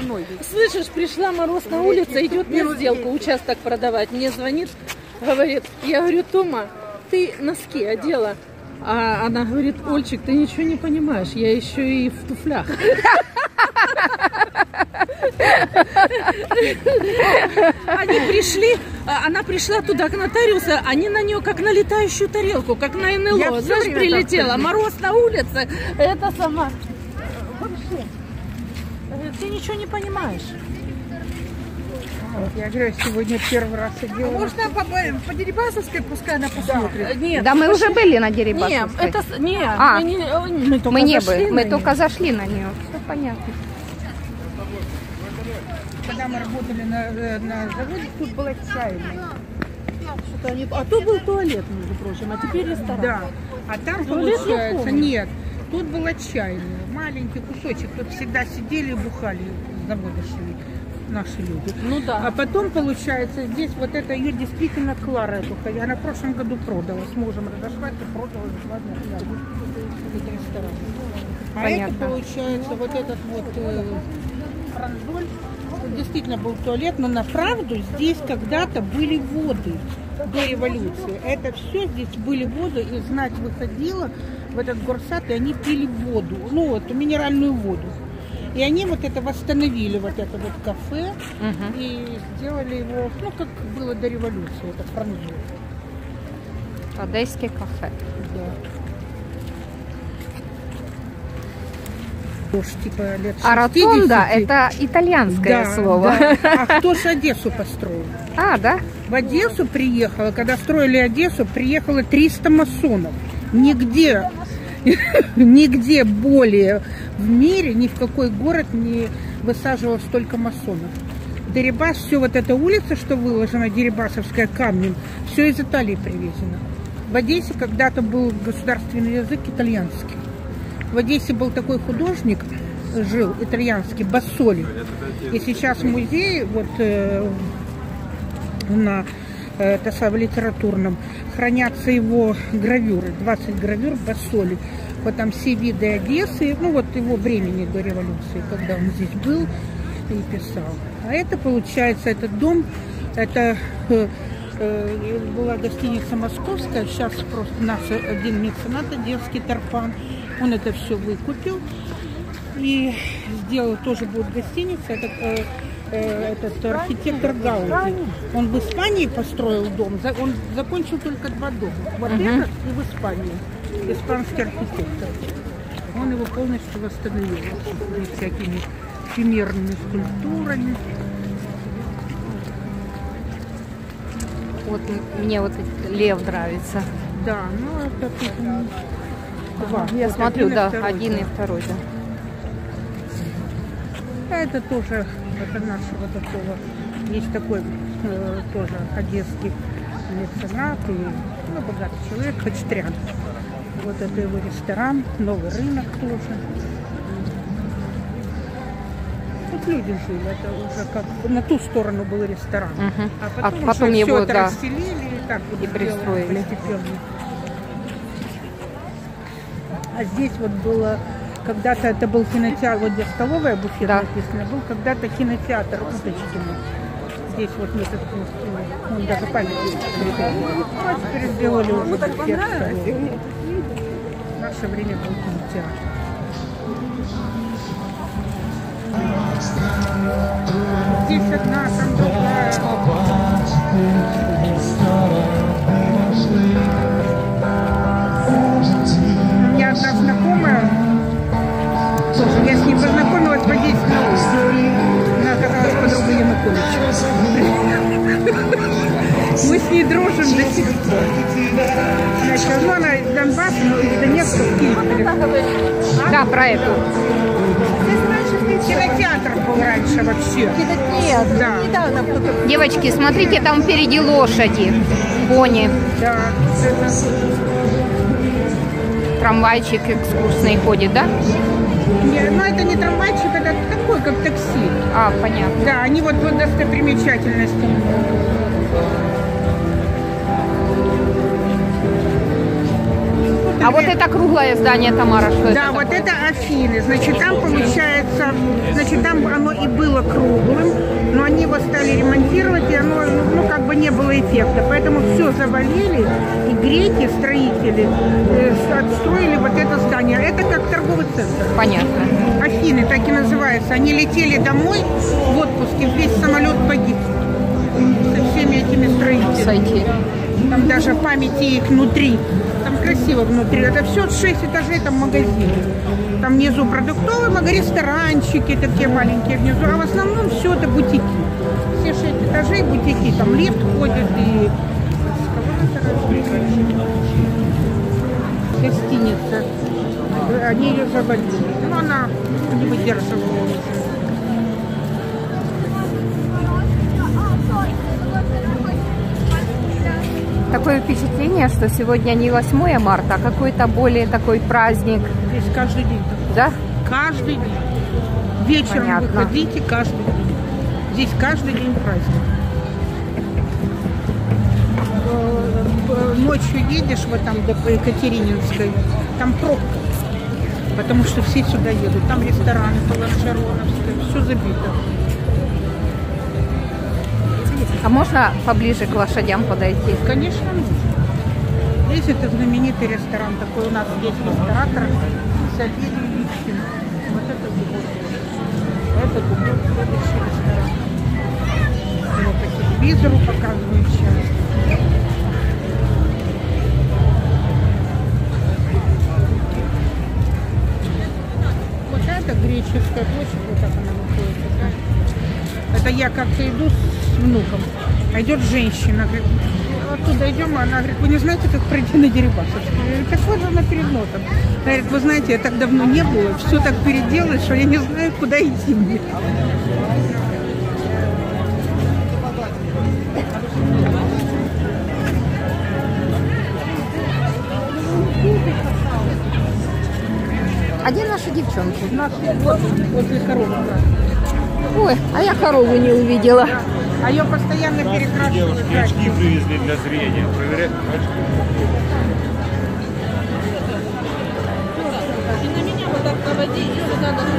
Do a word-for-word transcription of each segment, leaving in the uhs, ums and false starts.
стороной. Слышишь, пришла Мороз на улице, идет на сделку, участок продавать. Мне звонит, говорит, я говорю, Тома, ты носки одела? А она говорит, Ольчик, ты ничего не понимаешь, я еще и в туфлях. Они пришли, она пришла туда к нотариусу, они на нее как на летающую тарелку, как на эн эл о, знаешь, прилетела. Мороз на улице, это сама. Вообще, ты ничего не понимаешь. Вот, я говорю, сегодня первый раз одела. А можно по, по Дерибасовской, пускай она посмотрит? Да, нет, да мы пошли. уже были на Дерибасовской. Нет, это, нет, а, мы не, мы только мы не зашли были, мы на только нее. зашли на нее. Все понятно. Когда мы работали на, на заводе, тут была чайная. Они... А то был туалет, между прочим, а теперь ресторан. Да, а там Туалет получается, нет, тут была чайная, маленький кусочек, тут всегда сидели и бухали, с завода шли наши люди. Ну да. А потом, получается, здесь вот это ее действительно Клара эту, она в прошлом году продала, с мужем разошлась и продала бесплатно этот ресторан. А Понятно. это, получается, вот этот вот э, франзоль, действительно был туалет, но на правду здесь когда-то были воды до революции. Это все здесь были воды, и знать выходила в этот горсад, и они пили воду, ну, эту минеральную воду. И они вот это восстановили, вот это вот кафе, Угу. и сделали его, ну, как было до революции, это франзоль. Одесский кафе. Да. Уж, типа, лет А ротонда шестидесяти. это итальянское Да, слово. да. А кто ж Одессу построил? А, да? В Одессу приехало, когда строили Одессу, приехало триста масонов. Нигде, нигде более в мире, ни в какой город не высаживал столько масонов. Дерибас, все вот эта улица, что выложена, Дерибасовская, камнем, все из Италии привезено. В Одессе когда-то был государственный язык итальянский. В Одессе был такой художник, жил итальянский, Басоли. И сейчас в музее, вот э, на э, в литературном, хранятся его гравюры, двадцать гравюр Басоли. Вот там все виды Одессы, ну вот его времени до революции, когда он здесь был и писал. А это, получается, этот дом, это э, э, была гостиница Московская, сейчас просто наш один меценат, одесский Тарпан, он это все выкупил и сделал, тоже будет гостиница, это, э, э, этот архитектор Гауди. Он в Испании построил дом, он закончил только два дома, вот Uh-huh. этот и в Испании, испанский архитектор. Он его полностью восстановил вот, всякими всемирными скульптурами. Вот мне вот этот лев нравится. Да, ну это тут м, два. Я Вот смотрю, один и да, второй, один да. и второй, да. А это тоже, это нашего такого, есть такой э, тоже одесский меценат, и, ну, богатый человек, Хачатрян. Вот это его ресторан, новый рынок тоже. Тут люди жили, это уже как на ту сторону был ресторан. Угу. А А потом, потом уже его, все это да, расселили и так вот и сделали пристроили. постепенно. А здесь вот было, когда-то это был кинотеатр, вот где столовая буфет Да. написано, был когда-то кинотеатр Уточкина. Здесь вот метод, он даже памятник прикрепили. А теперь сделали уже буфет столовый. В наше время был кинотеатр. Здесь одна, там другая. У меня одна знакомая, тоже я с ней познакомилась по десять лет. Она оказалась подругой Януковича. Мы с ней дружим до сих пор. Значит, ну, она из Донбасса, но из Донецка в Киев переехала. Да, про эту. Кинотеатр был раньше вообще. Нет, Да. недавно кто-то... Девочки, смотрите, там впереди лошади, кони, Да. трамвайчик экскурсный ходит, да? Не, ну это не трамвайчик, это такой, как такси. А, понятно. Да, они вот, вот достопримечательности. это... А вот где- это круглое здание, Тамара, что это Да, вот такое? это Афины. Значит, там получается, значит, там оно и было круглым, но они его стали ремонтировать, и оно, ну, как бы не было эффекта. Поэтому все завалили, и греки, строители, э, отстроили вот это здание. Это как торговый центр. Понятно. Афины, так и называется. Они летели домой в отпуске, весь самолет погиб со всеми этими строителями. Сойти. Там даже памяти их внутри. Там красиво внутри. Это все шесть этажей, там магазин. Там внизу продуктовый магазин, ресторанчики такие маленькие внизу. А в основном все это бутики. Все шесть этажей бутики. Там лифт ходит и... Гостиница. Они ее завалили. Но она не выдерживала уже. Такое впечатление, что сегодня не восьмое марта, а какой-то более такой праздник. Здесь каждый день. Да? Каждый день. Вечером Понятно. выходите каждый день. Здесь каждый день праздник. Э, э, Ночью едешь вот там до Екатерининской, там пробка. Потому что все сюда едут. Там рестораны по Ланшероновской, все забито. А можно поближе к лошадям подойти? Конечно, нужно. Здесь это знаменитый ресторан. Такой у нас есть ресторатор. Савелий Липкин. Вот это губок. Это губок, следующий ресторан. Его по телевизору показывают часто. Вот это Греческая площадь, вот так она выходит. Да? Это я как-то иду с внуком, а идет женщина, говорит, оттуда идем, она говорит, вы не знаете, как пройти на Дерибасовский? Я говорю, так вот же она перед носом. Она говорит, вы знаете, я так давно не было, все так переделалось, что я не знаю, куда идти мне. А где наши девчонки? У нас вот возле коровы. Ой, а я корову не увидела. А ее постоянно перекрашивают. Девушки очки привезли для зрения. Проверять очки. И на меня вот так наводи, и сюда даже.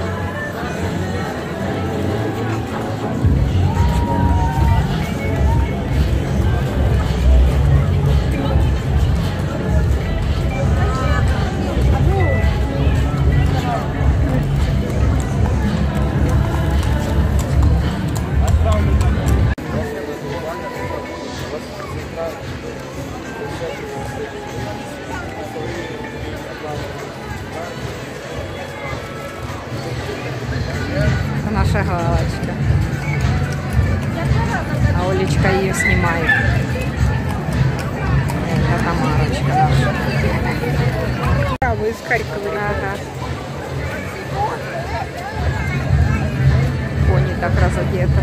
Это наша галочка. А Олечка ее снимает. Это Тамарочка наша. Право из Харькова. Ага. Кони так разодеты.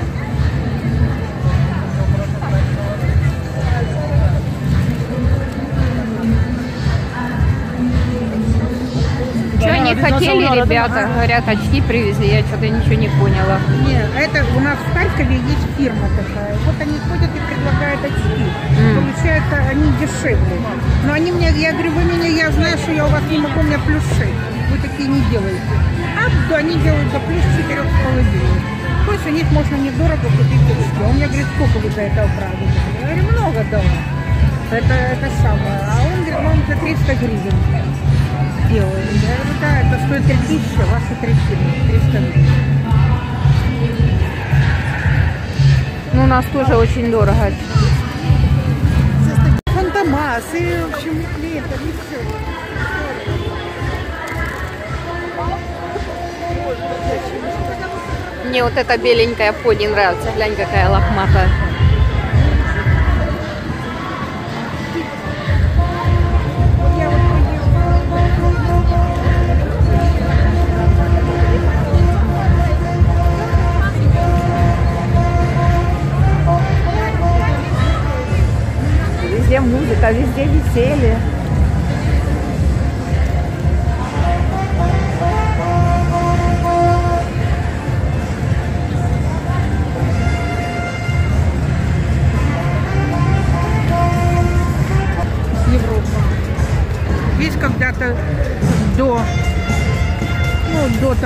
Что они хотели, ребята? Говорят, очки привезли, я что-то ничего не поняла. Нет, это у нас в Харькове есть фирма такая. Вот они ходят и предлагают очки. М. Получается, они дешевле. Но они мне, я говорю, вы меня, я знаю, что я у вас не могу, у меня плюс шесть. Вы такие не делаете. А да, они делают за плюс четырех с половиной. То есть у них можно недорого купить очки. Он мне говорит, сколько вы за это оправдали? Я говорю, много дала. Это, это самое. А он говорит, вам за триста гривен делаем. Я говорю, да, это стоит три тысячи, а ваши триста гривен. Ну, у нас тоже очень дорого. Фантомас и, в общем, лето, и все. Мне вот эта беленькая пони нравится. Глянь, какая лохматая. Везде музыка, везде веселье. Европа. Весь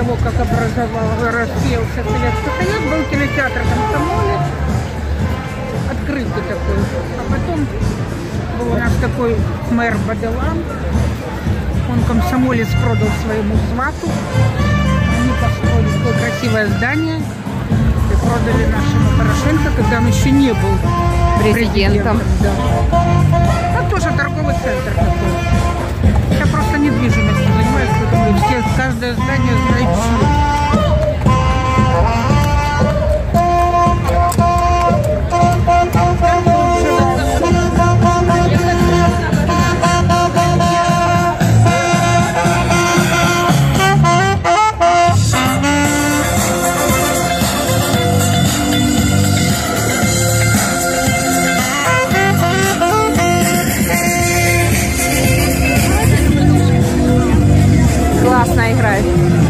того, как образовал, рассеялся Советский Союз, был кинотеатр «Комсомолец», открытый такой. А потом был у нас такой мэр Баделан, он комсомолец продал своему свату, они построили такое красивое здание и продали нашему Порошенко, когда он еще не был президентом. Президентом. Да. Это тоже торговый центр такой. Я просто недвижимостью занимаюсь, поэтому все, каждое здание знает все. Классно играет.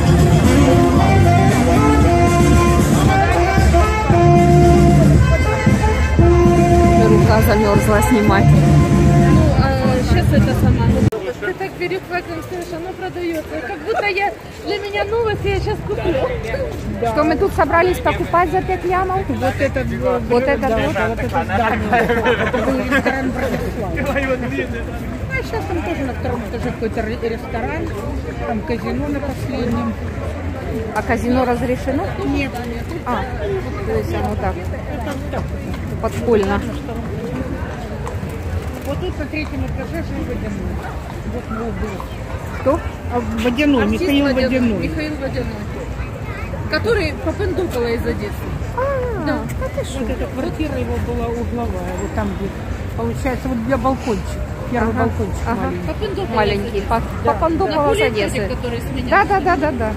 Рука замерзла снимать. Ну, а сейчас это сама. Ты так перехватил, слышишь, оно продается. Как будто я для меня новость, я сейчас куплю. Что мы тут собрались покупать за пять лямов? Вот этот вот, Вот это да, вот. да, вот это здание. Это был ресторан Братислава. А сейчас там тоже на втором этаже какой-то ресторан, там казино на последнем. А казино разрешено? Нет, А, то есть оно так, подпольно. вот тут на третьем этаже жил Водяной. Вот в углу. Кто? А Водяной, Артист Михаил Водяной. Михаил Водяной. Который попендукала из Одессы. А, Да. Вот эта квартира его была угловая, вот там где, получается, вот для балкончик. Первый Ага, балкончик ага. маленький. Попендукала Маленький, из по, Одессы. по На Пандукова с Куликове, Одессы. который с меня. Да, да, да, да, да.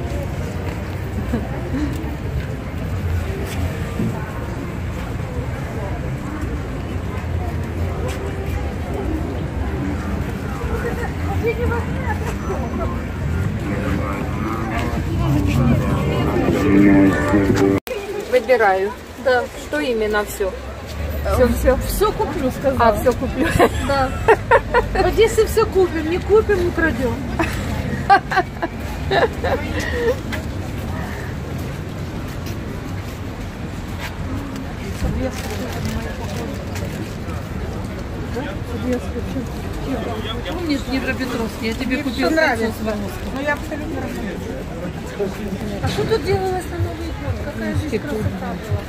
Выбираю. Да. Что именно все? Все, все. Все куплю, сказала. А, все куплю. Да. В Одессе все купим, не купим, украдем. Помнишь, Днепропетровский, я тебе Мне купил всё нравится. кольцо Сваровского. Ну, я абсолютно разумею. А что тут делалось на Новый год? Какая жизнь красота была?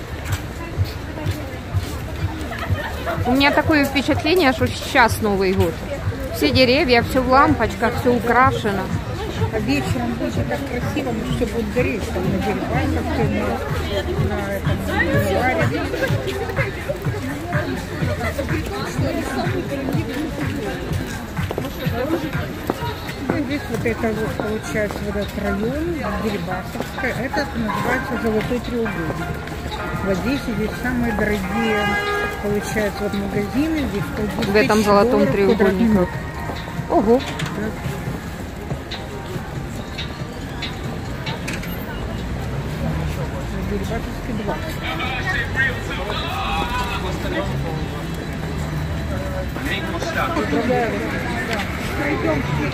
У меня такое впечатление, что сейчас Новый год. Все деревья, все в лампочках, все украшено. А вечером будет так красиво, но все будет гореть, там на деревянках, все на, на этом бульваре. Здесь вот это вот получается вот этот район, Дерибасовская, это называется Золотой треугольник. В Одессе здесь самые дорогие, получается, вот магазины, здесь В этом золотом треугольнике. Ого. Дерибасовский двадцать. Пройдем через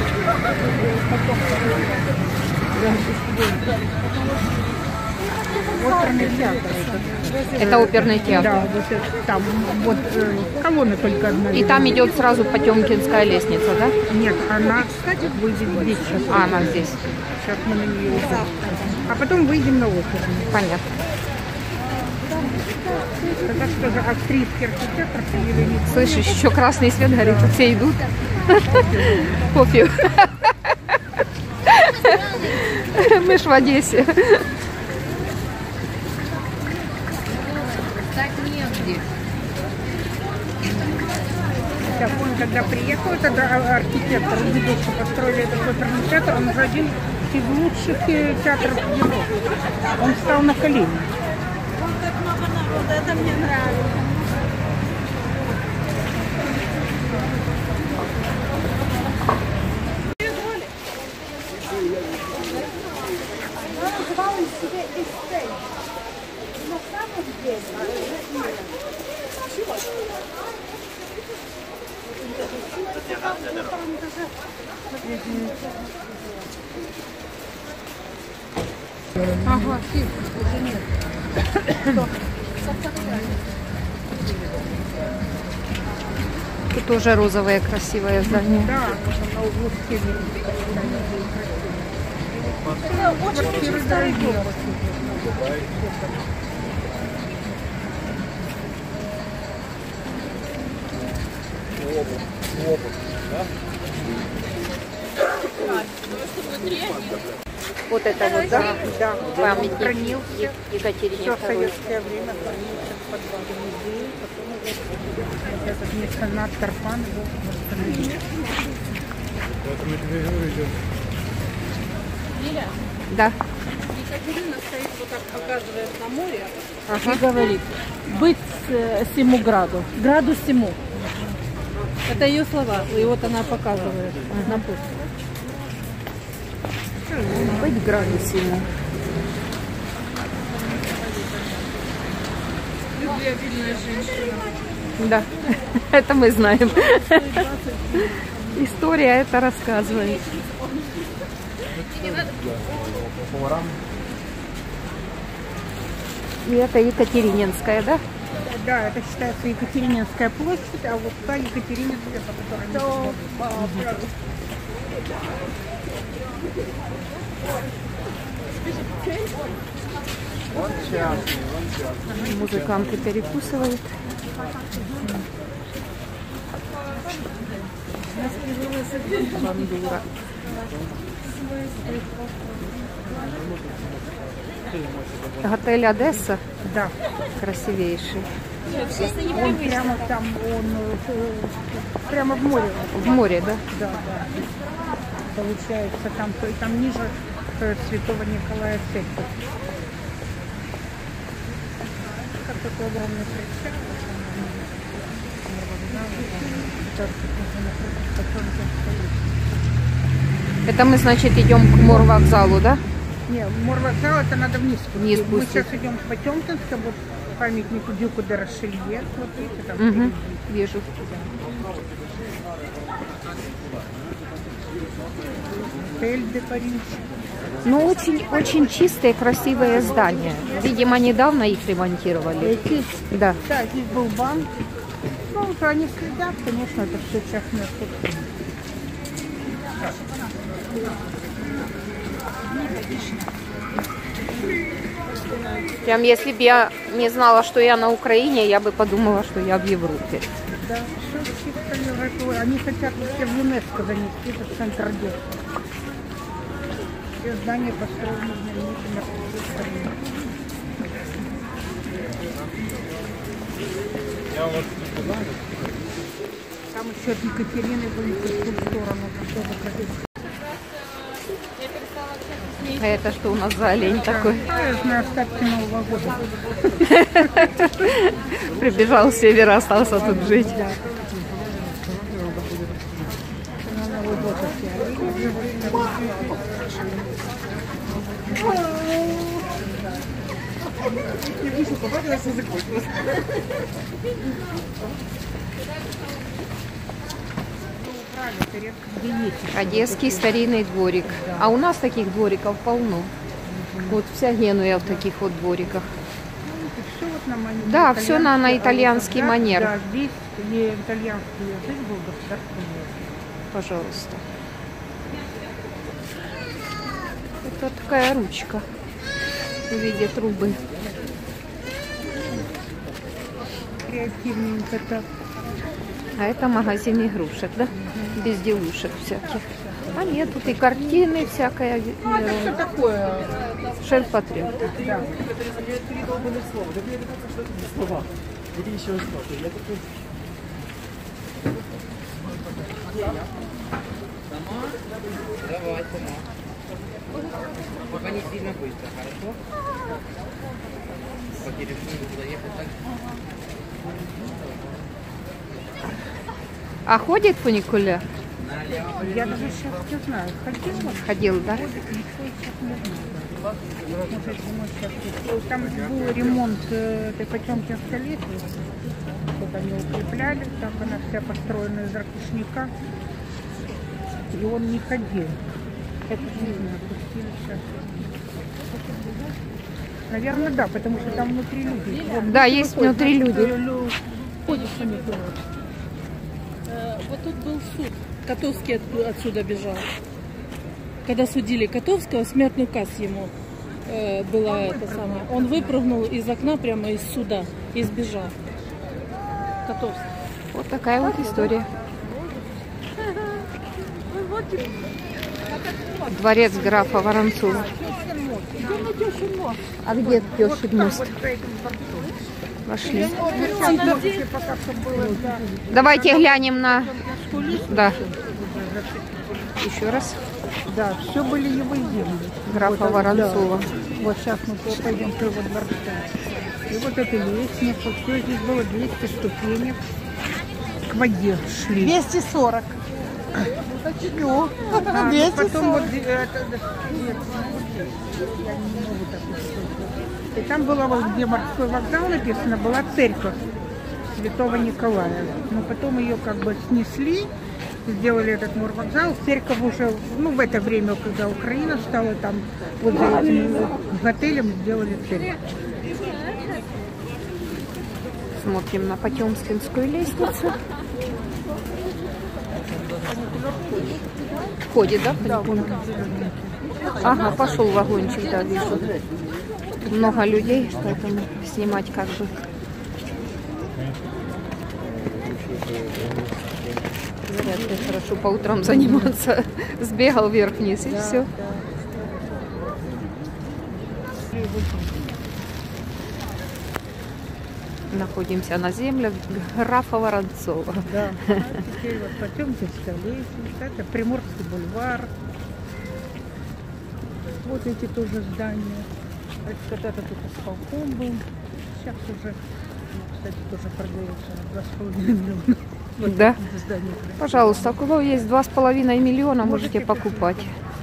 оперный театр. Это оперный театр. Да, вот это, там вот э, колонна только одна. И там идет сразу Потемкинская лестница, да? Нет, она, кстати, выйдет здесь сейчас. А, она здесь. Сейчас мы на нее идем. А потом выйдем на оперный. Понятно. Это что же австрийский архитектор фамилия не Слышишь, еще красный свет горит, все идут. Пофиг. Мы ж в Одессе. Так, он когда приехал, этот архитектор увидел, что построили этот оперный театр, он же один из лучших э, театров Европы. Он встал на колени. Вот это мне нравится. Ага, уже нет. Тут тоже розовое красивое здание. Да, на углу стены. Квартиры дорогие. Вот это вот, да, Да, памятник хранился. Е- Екатерине Все в второй. советское время хранился в подвале музея. Потом этот меценат Карпан его восстановил. Поэтому я тебе говорю, идет. Да. Екатерина стоит вот так, показывает на море Ага. и говорит: быть э, сему граду, граду сему. Это ее слова, и вот она показывает на пусте. Быть градусами. Любвеобильная женщина. Да, это мы знаем. История это рассказывает. И это Екатерининская, да? Да, это считается Екатерининская площадь, а вот та Екатерининская, по которой мы смотрим. Музыканты перекусывают. Бандура. Отель Одесса Да. красивейший. Он прямо там, он э, прямо в море. В море, да? Да, да. Получается, там, то- там ниже э, Святого Николая церковь. Как такой огромный причал. Это мы, значит, идем к морвокзалу, да? Не, морвокзал это надо вниз спустить. Вниз Мы спустить. сейчас идем к Потемкинскому, вот памятнику Дюку де Ришелье. Вот видите, там Угу, впереди. вижу. Отель де Париж. Ну, очень, очень чистые, красивые здания. Видимо, недавно их ремонтировали. Эти, Да. да, здесь был банк. Ну, вот они следят, конечно, это все частная собственность. Прям если бы я не знала, что я на Украине, я бы подумала, что я в Европе. Да, все чисто европейское. Они хотят все в ЮНЕСКО занести этот центр Одессы. Все здания построены знаменитыми архитекторами. Я вот тут знаю. Там еще от Екатерины вынесли в ту сторону. Там тоже красиво. А это что у нас за олень такой? А, я знаю, остатки Нового года. Прибежал с севера, остался тут жить. На Новый год все. Это редко где есть. Одесский старинный дворик. А у нас таких двориков полно. Вот вся Генуя в таких вот двориках. Все вот на манер. Да, всё на- на итальянский да, манер. Да, здесь где итальянский язык был государственный. Пожалуйста. Это такая ручка в виде трубы. Креативненько так. А это магазин игрушек, да? Безделушек всяких. А нет, тут и картины всякая. Ну, это все такое. Шельфотреб. Да. Пока не сильно быстро, хорошо? По телефону туда ехать так? А ходит фуникулер? Я даже сейчас не знаю. Ходила? Ходил, да? Ничего сейчас не знаю. Может, зимой сейчас есть. Там был ремонт э, этой Потемкинской лестницы. Вот они укрепляли, так она вся построена из ракушника. И он не ходил. Это не знаю, пустили сейчас. Наверное, да, потому что там внутри люди. Вот, Да, есть внутри люди. Ходишь по метро. Вот тут был суд. Котовский от- отсюда бежал. Когда судили Котовского, смертный указ ему э, было это самое. Он выпрыгнул из окна прямо из суда и сбежал. Котовский. Вот такая вот история. Дворец графа Воронцова. А где Тещин мост? Пошли. Давайте глянем на... Да. Еще раз. Да, все были его земли. Графа Воронцова. Да. Вот сейчас мы пойдем к его дворцу. И вот эта лестница, все здесь было двести ступенек. К воде шли. двести сорок. Уточню. А, ну двести потом вот сорок. э, это, нет, вот здесь. Я не могу так сказать. И там была вот, где морской вокзал написано, была церковь Святого Николая. Но потом ее как бы снесли, сделали этот морвокзал. Церковь уже, ну, в это время, когда Украина стала, там вот за этим отелем сделали церковь. Смотрим на Потемкинскую лестницу. Ходит, да? Потихоньку? Ага, пошел вагончик, да, вижу. Много людей, поэтому снимать как бы. Вряд ли хорошо по утрам заниматься. Сбегал вверх-вниз и все. Находимся на земле графа Воронцова. Да, а теперь вот Потемкинская лестница, это Приморский бульвар. Вот эти тоже здания. Это когда-то тут исполком был. Сейчас уже, кстати, тоже продается на два с половиной миллиона. Вот Да. здание. Пожалуйста, у кого есть два с половиной миллиона, можете покупать.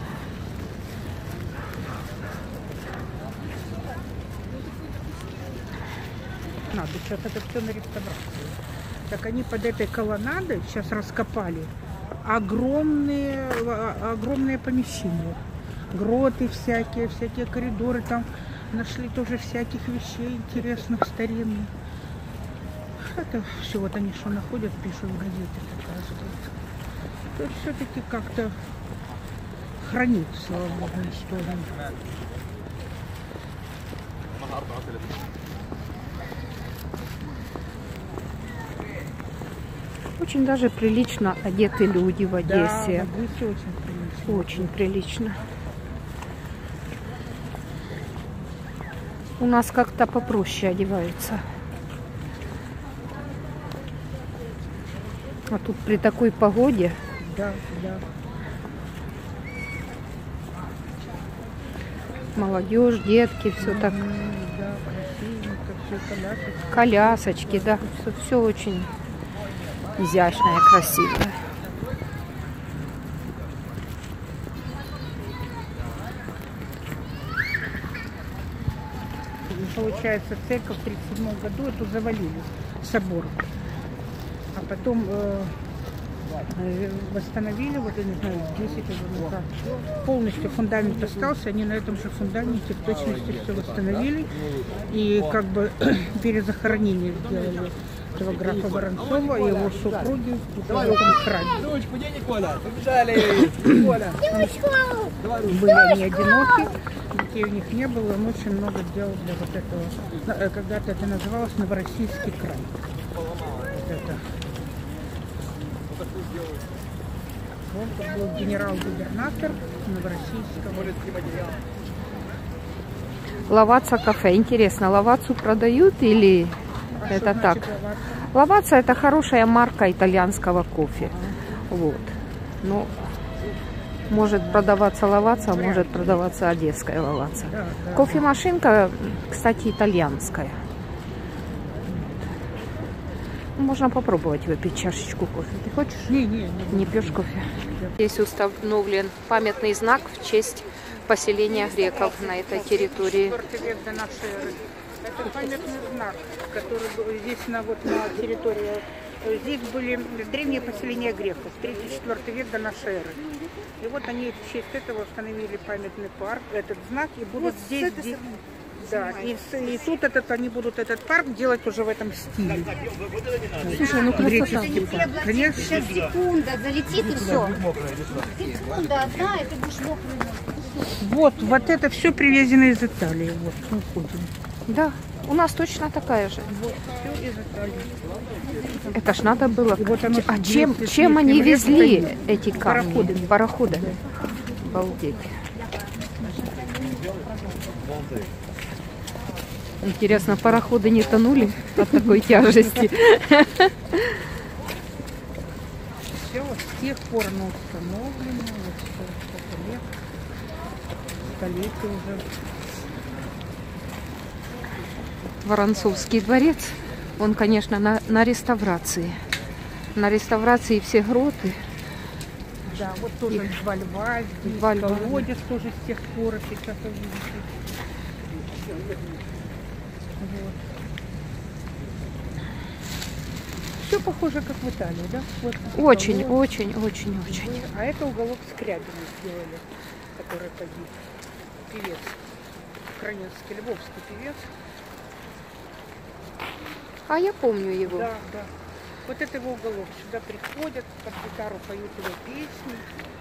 Надо, сейчас это все на реставрацию. Так они под этой колоннадой сейчас раскопали огромные, а- огромные помещения. Гроты всякие, всякие коридоры. Там нашли тоже всяких вещей интересных, старинных. Это все вот они что находят, пишут в газете, показывают. То есть все-таки как-то хранится, слава богу, историю. Очень даже прилично одеты люди в Да, Одессе. в Одессе очень прилично. Очень прилично. У нас как-то попроще одеваются. А тут при такой погоде Да, да. молодежь, детки, все так, М, Да, красивенько, все коляски. колясочки, да, все, все очень изящное, красивое. Получается, церковь в тридцать седьмом году эту завалили, собор. А потом э, э, восстановили, вот я не знаю, десять уже назад. Полностью фундамент остался, они на этом же фундаменте в точности все восстановили. И как бы перезахоронение сделали этого графа Воронцова и его супруги в этом храме. Были они одиноки, детей у них не было, он очень много делал для вот этого. Когда-то это называлось Новороссийский край. Вот это. Он был генерал-губернатор Новороссийского. Лаваца кафе. Интересно, лавацу продают или А это что так? значит лаваца? Лаваца это хорошая марка итальянского кофе. Вот. Ну, может продаваться лаваца, может продаваться одесская лаваца. Да, да. Кофемашинка, кстати, итальянская. Можно попробовать выпить чашечку кофе. Ты хочешь? Не, не, не. Не пьешь кофе? Здесь установлен памятный знак в честь поселения греков на этой территории. Четвёртый век до нашей эры. Это памятный знак, который был здесь на, вот, на территории Здесь были древние поселения греков, третий-четвёртый век до нашей эры. И вот они в честь этого установили памятный парк, этот знак, и будут вот здесь... здесь да, и, и тут этот, они будут этот парк делать уже в этом стиле. Слушай, ну красота. Конечно. Сейчас секунда, залетит и все. Секунда одна, и ты будешь мокрый. Вот, вот это все привезено из Италии. Вот, мы ходим. Да, у нас точно такая же. Вот, все из Италии. Это ж надо было. Вот оно, а чем, двести чем они лет везли стоит. эти камни? Пароходами. Пароходами. Обалдеть. Интересно, пароходы не тонули от такой тяжести? Все вот с тех пор оно установлено. Вот сколько лет. Столетия уже. Воронцовский дворец, он, конечно, на, на реставрации. На реставрации все гроты. Да, вот тоже Их... два льва, здесь Два льва, колодец тоже с тех пор, сейчас увидите. Вот. Все похоже, как в Италии, да? Вот Очень, уголок. очень, очень, очень. А это уголок Скрябина сделали, который погиб. Певец, украинский, львовский певец. А я помню его. Да, да. Вот это его уголок. Сюда приходят, под гитару поют его песни.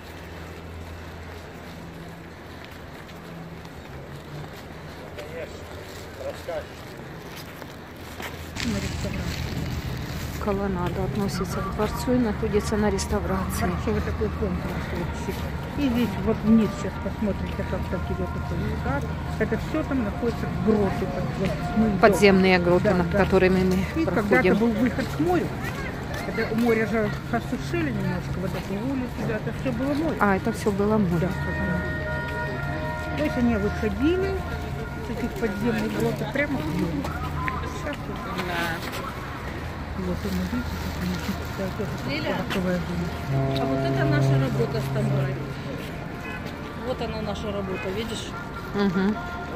На реставрации. Колоннада относится к дворцу и находится на реставрации. Хорошо, вот такой контур вообще. И здесь вот вниз сейчас посмотрите, как так идет этот скат. Это все там находится в гроте. Под, Подземные гроты, да, над да. которыми мы И проходим. когда-то был выход к морю. Когда у моря же осушили немножко, водоплыли сюда, это все было море. А, это все было море. Да, то есть они выходили с этих подземных гротов прямо в море. Сейчас вот, вот он, видите, Лиля, парковая зона. а вот это наша работа с тобой. Вот она наша работа, видишь? Угу.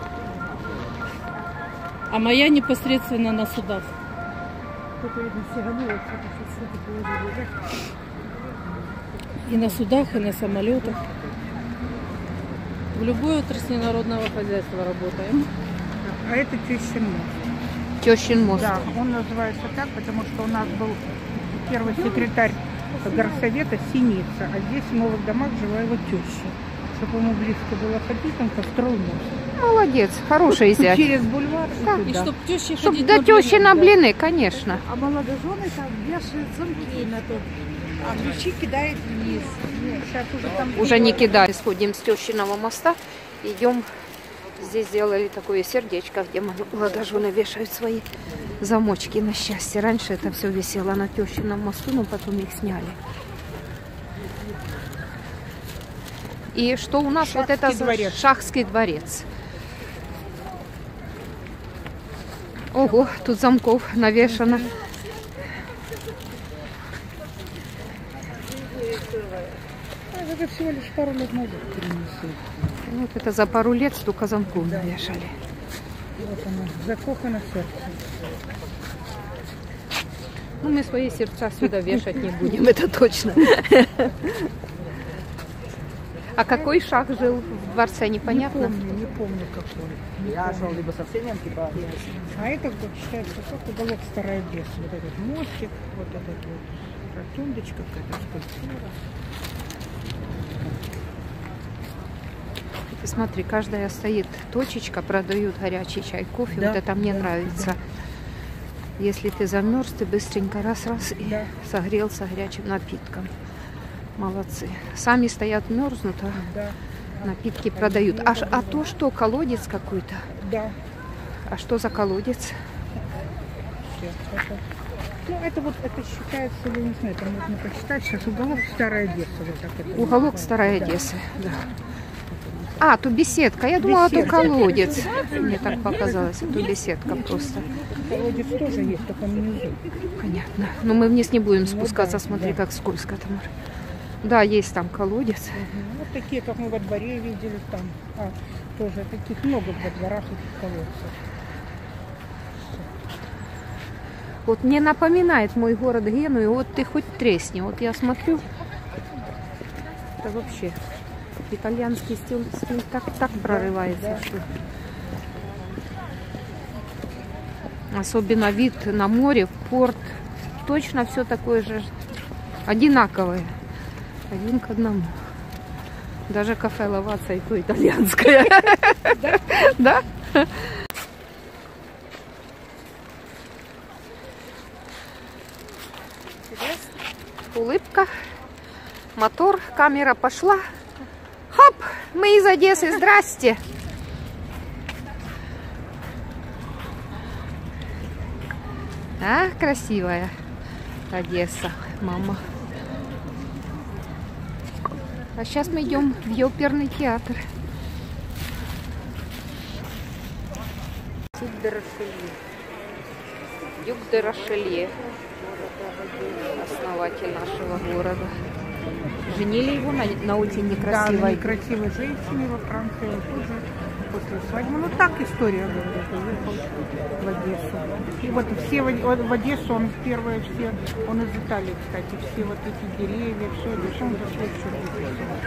А моя непосредственно на судах. И на судах, и на самолетах. В любой отрасли народного хозяйства работаем. А это Тещин мост. Тещин мост. Да, он называется так, потому что у нас был первый секретарь горсовета Синица, а здесь в новых домах жила его теща. Чтобы ему близко было ходить, он построил мост. Молодец, хороший зять. Через бульвар и Так. И туда. чтоб тещи Чтоб ходить до на блины, тещи на да. блины, конечно. А молодожены там вешают замки на то, а ключи кидают вниз. Нет, сейчас уже там... Уже не кидали. Сходим с Тещиного моста, идем. Здесь сделали такое сердечко, где молодожены вешают свои замочки на счастье. Раньше это все висело на Тещином мосту, но потом их сняли. И что у нас? Вот это за дворец. Шахский дворец. Ого, тут замков навешано. Это всего лишь пару лет назад принесли. Вот это за пару лет столько замков навешали. Вот оно, закохано сердце. Ну, мы свои сердца сюда вешать не будем, это точно. А какой шах жил в дворце, непонятно? Не помню, не помню какой. Я шел либо совсем типа. А это вот считается как уголок Старой Одессы. Вот этот мостик, вот этот вот ротундочка, какая-то скульптура. Ты смотри, каждая стоит точечка, продают горячий чай, кофе. Да, Вот это мне да, нравится. Если ты замерз, ты быстренько раз-раз и Да. согрелся горячим напитком. Молодцы. Сами стоят, мерзнут, а Да, напитки продают. А, ш- а то что, колодец какой-то? да. А что за колодец? Все, это, ну, это вот, это считается, я не знаю, это можно почитать. Сейчас уголок Старой Одессы. Вот так это Уголок называется. Старой Да. Одессы. Да. А, то беседка. Я думала, то Беседка. колодец. Мне так показалось. Это беседка просто. Колодец тоже есть, только внизу. Понятно. Но мы вниз не будем Ну спускаться. да, Смотри, да. как скользко там. Да, есть там колодец. Мгм. Вот такие, как мы во дворе видели там. А, тоже таких много во дворах этих колодцев. Вот мне напоминает мой город Геную, вот ты хоть тресни. Вот я смотрю, это вообще итальянский стиль, стиль так, так прорывается, что... Особенно вид на море, порт, точно все такое же одинаковое, один к одному. Даже кафе Лаваца и то итальянское. Да? Улыбка, мотор, камера пошла. Хоп, мы из Одессы, здрасте. А, красивая Одесса, мама. А сейчас мы идем в ее оперный театр. Дюк де Рошелье. Дюк де Рошелье. Основатель нашего города. Женили его на, на очень некрасивой... Да, некрасивой женщине во Франции. Тоже после свадьбы. Ну так история говорит. Уехал в Одессу. И вот все в, в Одессу, он первые все, он из Италии, кстати, все вот эти деревья, все это, он за свой счет выписал.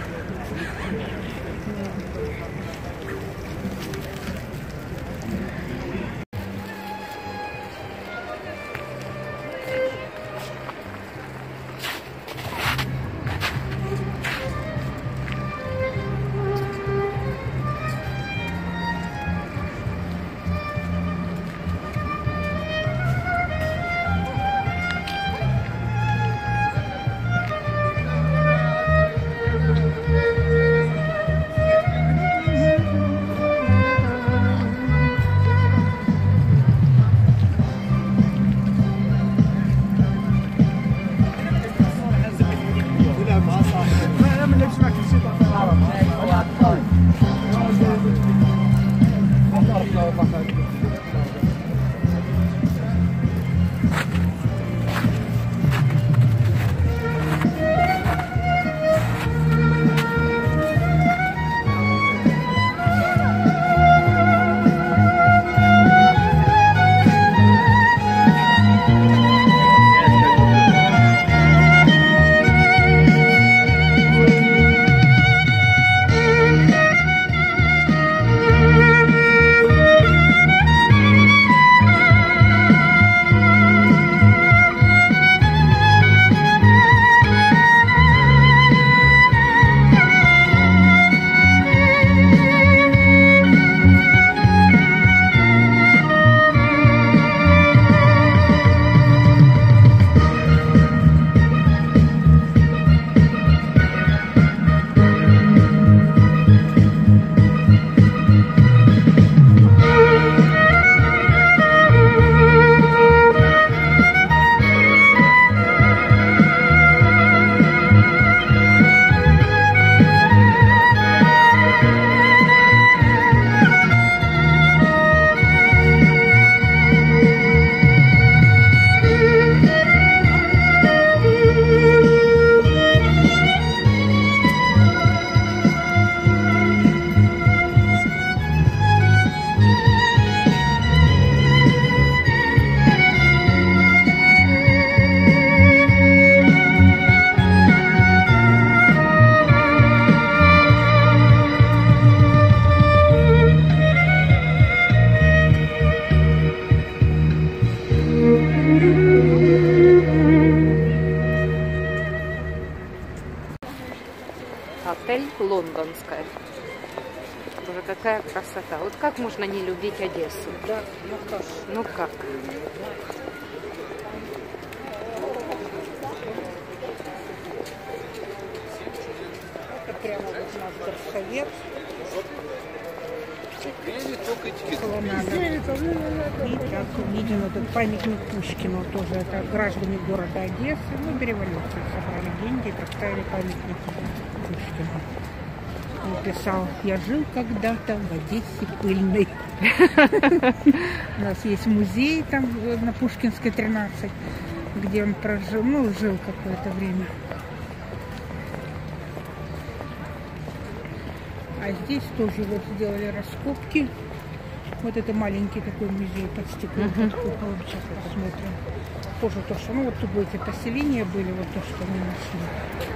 Отель Лондонская. Боже, какая красота. Вот как можно не любить Одессу? Да, ну как? Ну как? Это прямо вот наш горсовет. И так виден этот памятник Пушкину тоже. Это граждане города Одессы. Ну, до революции собрали деньги и поставили памятник Пушкину. Он писал: я жил когда-то в Одессе пыльной. У нас есть музей там на Пушкинской, тринадцать, где он прожил, ну, жил какое-то время. А здесь тоже вот сделали раскопки. Вот это маленький такой музей под стеклом, Мгм. под куполом. Сейчас мы посмотрим. Позже то, что, ну вот тут эти поселения были, вот то, что мы нашли.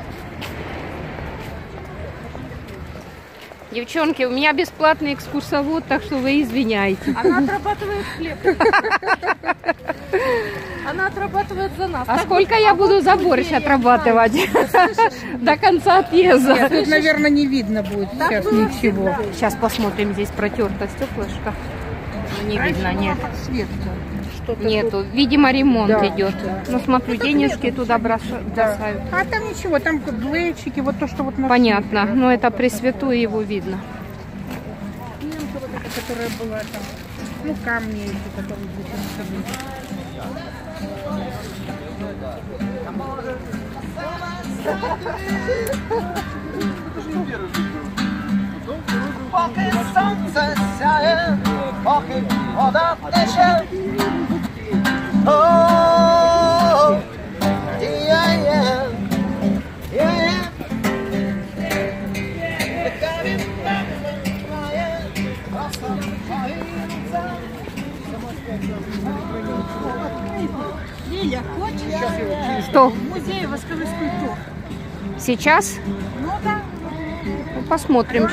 Девчонки, у меня бесплатный экскурсовод, так что вы извиняйте. Она отрабатывает хлеб. Она отрабатывает за нас. А Так сколько вот, я а буду вот за где борщ я отрабатывать знаю. до конца отъезда? Нет, тут, наверное, не видно будет сейчас ничего. Сейчас посмотрим, здесь протерто стеклышко. Ну, не видно, нет. Подсветка. Что-то Нету. Видимо, ремонт Да, идет. да. Ну, смотрю, денежки туда броша- тут, да. бросают. А там ничего, там блэчики, вот то, что вот нашли. Понятно. Но это Пресвятую его видно. Немка вот эта, которая была там. Ну, камни эти, которые здесь находились. Поки сонце сяє, поки вода тече. О, є-є, є-є. Така він має, краса боїться. Лиля, хочешь? Что? В музее восковых скульптур. Сейчас? Ну да. Ну, посмотрим.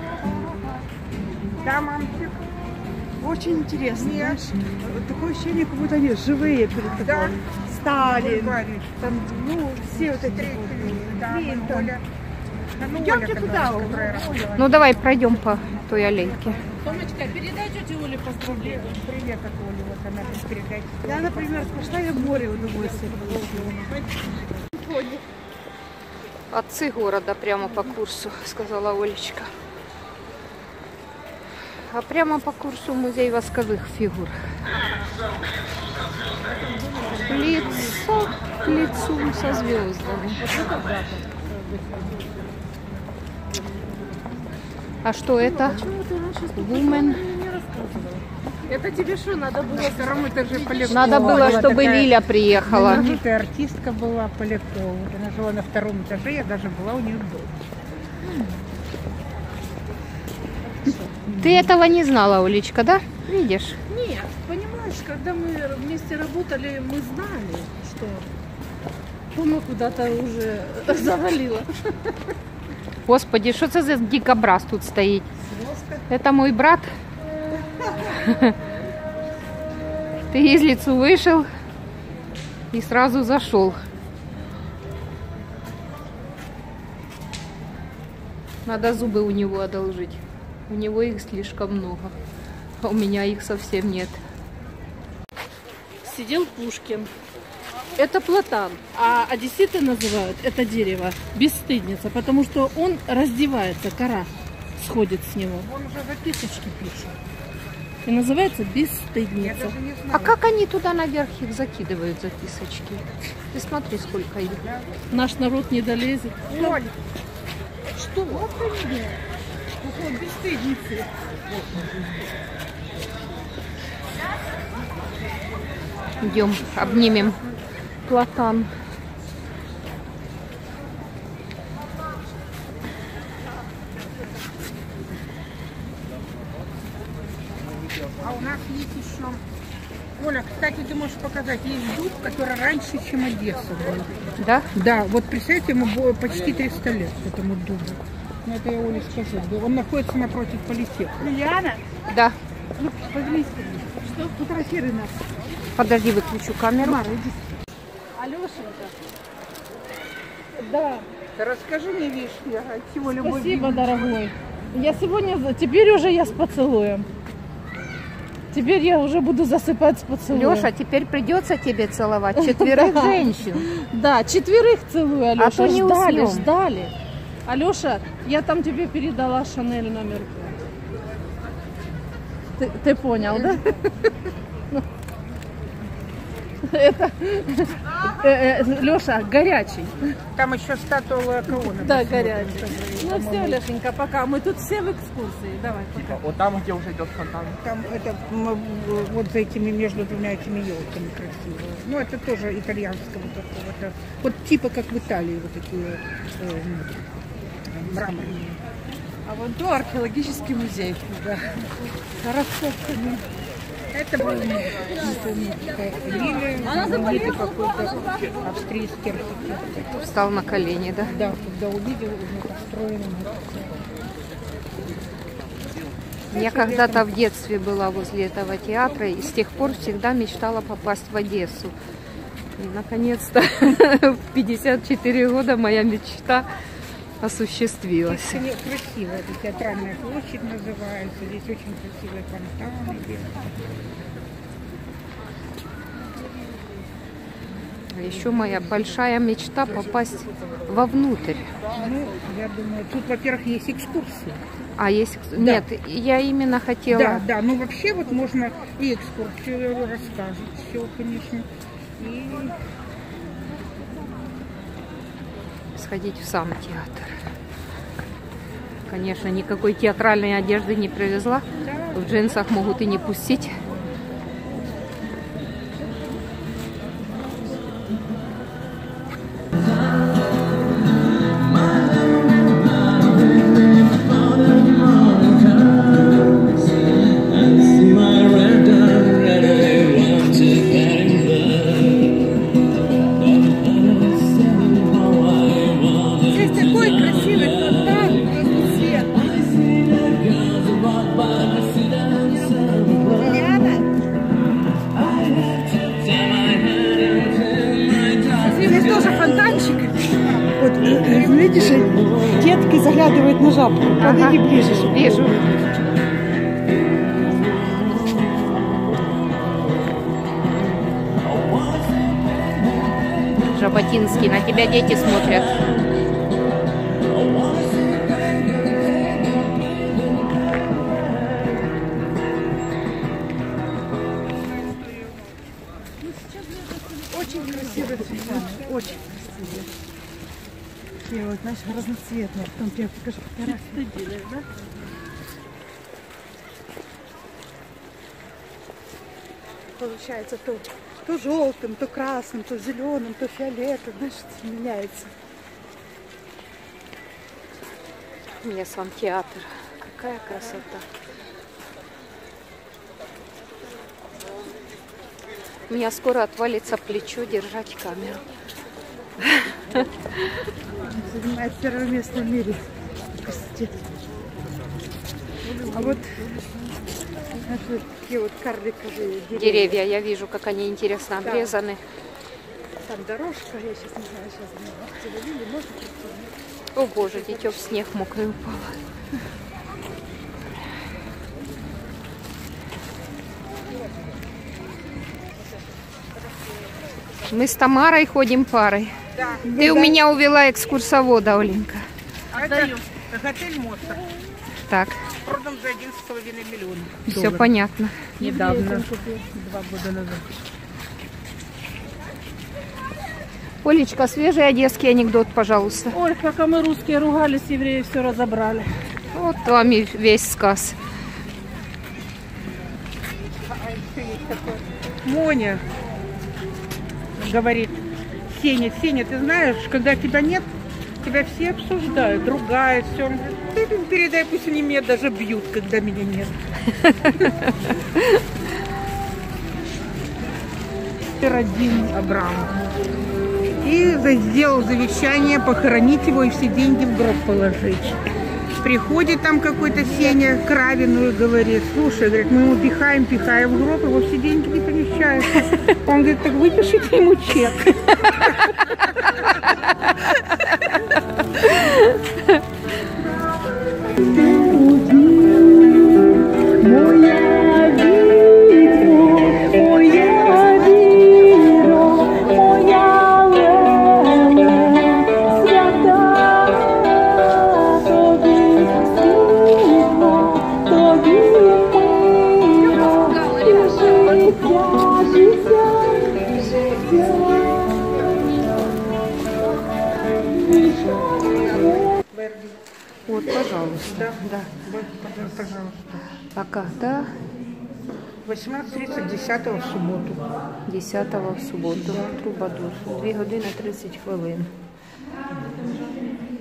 Да, мамчик. Очень интересно, знаешь. Вот такое ощущение, как будто они живые перед тобой. Да. Сталин, Говорит. там, ну, все вот эти. Да, Блин, вот Оля. А ну, Идемте Оля, туда, которая- которая рассказала. Ну, давай пройдем по той аллейке. Томочка, передай тете Оле поздравления. Привет от Оли, вот она тут передать. Я, например, пошла, я море удовольствия получила. Отцы города прямо по курсу, сказала Олечка. А прямо по курсу музей восковых фигур. Лицо к лицу со звездами. А что это? Woman. Это тебе что, надо было? На втором этаже Полякова. Надо было, Была чтобы такая Лиля приехала. знаменитая артистка была Полякова. Вот она жила на втором этаже, я даже была у нее дома. Ты этого не знала, Олечка, да? Видишь? Нет, понимаешь, когда мы вместе работали, мы знали, что Тома куда-то уже завалила. Господи, что это за дикобраз тут стоит? Это мой брат. Ты из лицу вышел и сразу зашел. Надо зубы у него одолжить. У него их слишком много. А у меня их совсем нет. Сидел Пушкин. Это платан, а одесситы называют это дерево бесстыдница, потому что он раздевается, кора сходит с него. Он уже записочки пишет. И называется Я бесстыдница. даже не знаю. А как они туда наверх их закидывают, записочки? Ты смотри, сколько их. Наш народ не долезет. Оль, Что? Бесстыдницы. Идем, обнимем платан. а у нас есть еще... Оля, кстати, ты можешь показать, есть дуб, который раньше, чем Одесса был. Да? Да, вот представьте, ему было почти триста лет, этому дубу. Ну, это я Оле скажу. Он находится напротив политеха. Лилиана, Да. ну, повернись ко мне. Что? Фотографируй нас. Подожди, выключу камеру. Мара, иди. Алешенька. Да, Расскажи мне, видишь, я от всего любовь. спасибо, дорогой. Я сегодня, за- теперь уже я с поцелуем. Теперь я уже буду засыпать с поцелуем. Леша, теперь придется тебе целовать четверых Да. женщин. Да, четверых целую, Алеша. А то не ждали, уснем. ждали. Алеша, я там тебе передала Шанель номер. Ты, ты понял, да? Это Леша горячий. Там еще статуя Лаокоона. Да, горячий. Ну все, Лешенька, пока. Мы тут все в экскурсии. Давай, пока. Вот там, где уже идет фонтан. Там это м, вот за этими, между двумя этими елками красивые. Ну, это тоже итальянского такого. Это, вот типа как в Италии вот такие э, м, мраморные. А вон то археологический музей. Да. раскопками. Это был, не помню, какая фамилия, знаменитый какой-то австрийский архитектор. Встал на колени, да? Да, когда увидел уже построенный. Я когда-то в детстве была возле этого театра и с тех пор всегда мечтала попасть в Одессу. И наконец-то в пятьдесят четыре года моя мечта осуществилась. Здесь красиво, это театральная площадь называется, здесь очень красивые фонтаны. А еще моя большая мечта попасть вовнутрь. Ну, я думаю, тут, во-первых, есть экскурсии. А есть... Да. Нет, я именно хотела... Да, да, ну вообще вот можно и экскурсию расскажут, все, конечно. И сходить в сам театр. Конечно, никакой театральной одежды не привезла. да. В джинсах могут и не пустить. Видишь, детки заглядывают на жабку. Подойди ага. ближе. Вижу. Жаботинский, на тебя дети смотрят. Очень красивые цветы. Очень красивые. Такие вот, знаешь, разноцветные. Потом тебе покажу фотографии. Да? Получается то, то желтым, то красным, то зеленым, то фиолетовым. Знаешь, меняется. Мне сам театр. Какая красота. У меня скоро отвалится плечо держать камеру. Занимает первое место в мире в красоте. А вот наши такие вот карликовые деревья. Деревья, я вижу, как они интересно обрезаны. Да. Там дорожка, я сейчас не знаю, сейчас завалили, может быть. О боже, дитё в снег мокрый упало. Мы с Тамарой ходим парой. Да. Ты да. у меня увела экскурсовода, Оленька. А это отель Моцарт. Так. Продан за один с половиной миллиона. Все долларов. понятно. Недавно. Два года назад. Олечка, свежий одесский анекдот, пожалуйста. Ой, пока мы русские ругались, евреи все разобрали. Вот вам и весь сказ. Моня говорит: Сеня, Сеня, ты знаешь, когда тебя нет, тебя все обсуждают, ругают, все. Ты им передай, пусть они меня даже бьют, когда меня нет. Родин Абрам. И сделал завещание похоронить его и все деньги в гроб положить. Приходит там какой-то Сеня к Равину и говорит: слушай, говорит, мы ему пихаем, пихаем в гроб, его все деньги не помещаются. Он говорит: так выпишите ему чек. Вот, пожалуйста. Да, да. Пожалуйста. А когда? восемнадцать тридцать, десятого в субботу. десятого в суботу. Трубадур. дві години тридцять хвилин.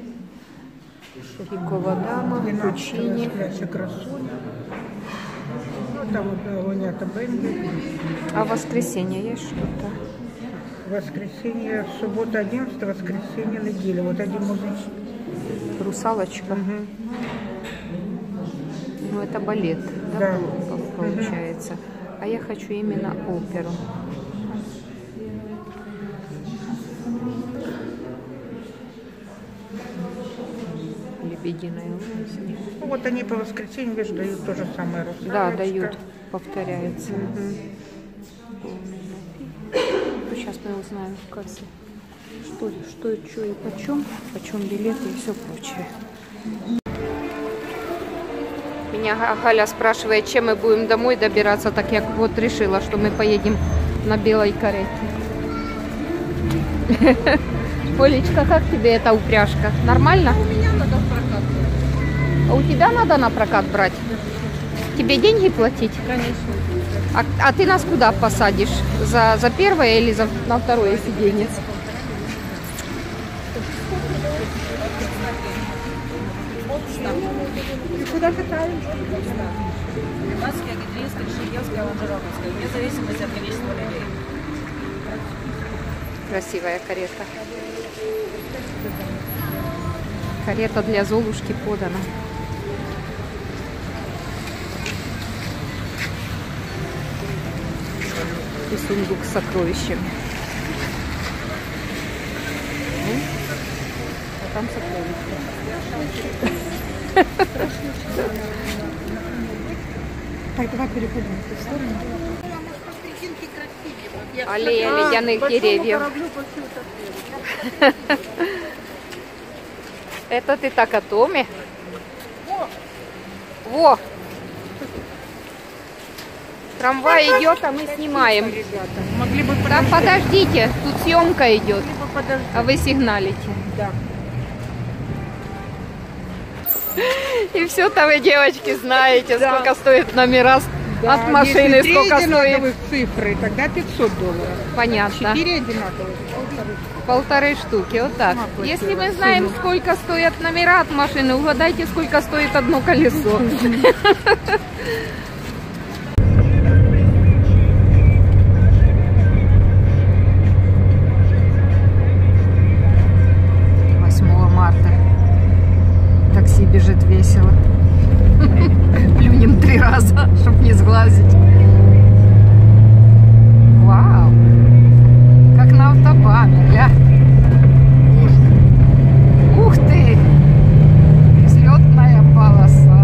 Пікова дама, Пучині. Вот там вот гонят бенди. А в воскресенье есть что-то? Воскресенье, суббота одиннадцатое, воскресенье, неделя. Вот один музычный. Русалочка. Угу. Ну, это балет, да, Да. получается. А я хочу именно оперу. Лебединая улица. Ну, вот они по воскресеньям, видишь, дают то же самое. Да, Русалочка. дают, повторяется. Сейчас мы узнаем в кассе, что, что, что и почем, почем билеты и все прочее. Меня Галя спрашивает, чем мы будем домой добираться, так я вот решила, что мы поедем на белой карете. Олечка, как тебе эта упряжка? Нормально? У меня надо в прокат. А у тебя надо на прокат брать? Тебе деньги платить? Конечно. А, а ты нас куда посадишь? За, за первое или за, на второе сиденье? Куда катаемся? Лиманская, Гидринская, Шигевская, Лонжероновская. Вне зависимости от количества людей. Красивая карета. Карета для Золушки подана. И сундук с сокровищами. Ну, а там сокровища. Так, давай переходим в эту сторону. Аллея ледяных деревьев. Это ты так о Томе? Во! Трамвай идет, а мы снимаем. Могли бы Так, подождите, тут съемка идет, Могли бы подождать. а вы сигналите. Да. И все-то вы, девочки, знаете, Да. сколько стоят номера Да, от машины, если три сколько стоит. одинаковых цифры, тогда пятьсот долларов. Понятно. Четыре одинаковых. полторы. Полторы штуки, вот так. Сама Если мы платила знаем, сумму. сколько стоят номера от машины, угадайте, сколько стоит одно колесо. восьмого марта. Такси бежит весело. Плюнем три раза, чтобы не сглазить. Вау! Как на автобане, гля. Ух ты! Взлетная полоса.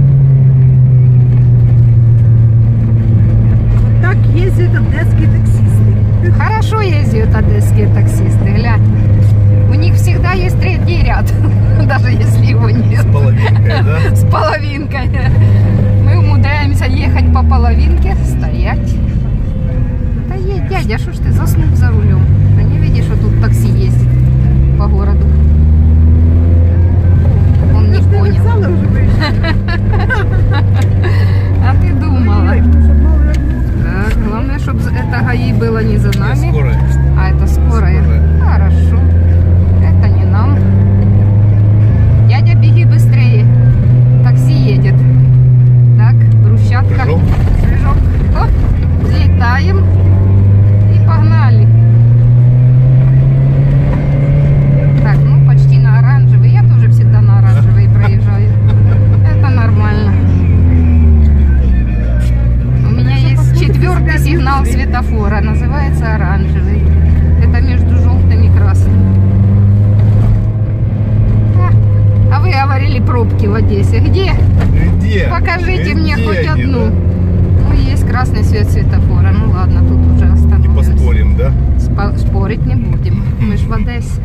Так ездят одесские таксисты. Хорошо ездят одесские таксисты, гля. У них всегда есть третий ряд, даже если его нет. С половинкой, да? С половинкой. Мы умудряемся ехать по половинке, стоять. Да едь, дядя, что ж ты заснул за рулем? Да не видишь, что тут такси ездит по городу? Он не понял. А ты думала? Так, главное, чтобы это ГАИ было не за нами. Скорая. А это скорая. Скорая. Хорошо. Это не нам. Дядя, беги быстрее. Такси едет. Так, брусчатка. Прыжок. Прыжок. Оп, взлетаем. И погнали. Так, ну почти на оранжевый. Я тоже всегда на оранжевый проезжаю. Это нормально. У меня есть четвертый сигнал светофора. Называется оранжевый. Это между желтым и красным. А вы говорили пробки в Одессе. Где? Где? Покажите Где мне хоть они, одну. да? Ну, есть красный свет светофора. Ну ладно, тут уже Не остановимся. поспорим, да? Спо- Спорить не будем. Мы ж в Одессе.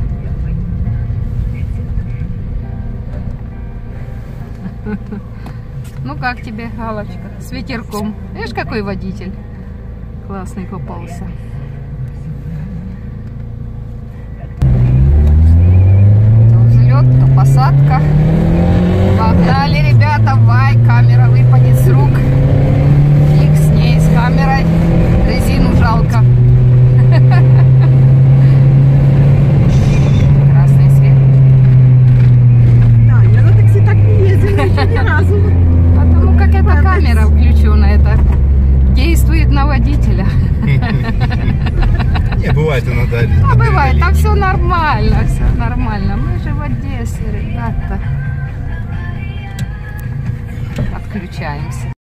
Ну как тебе, Галочка? С ветерком. Видишь, какой водитель? Классный попался. То взлет, то посадка. Погнали, ребята, вай, камера выпадет с рук. Фиг с ней, с камерой. Резину жалко. Красный свет. Да, я на такси так не ездила еще ни разу. Потому как эта камера включена, это встречаемся.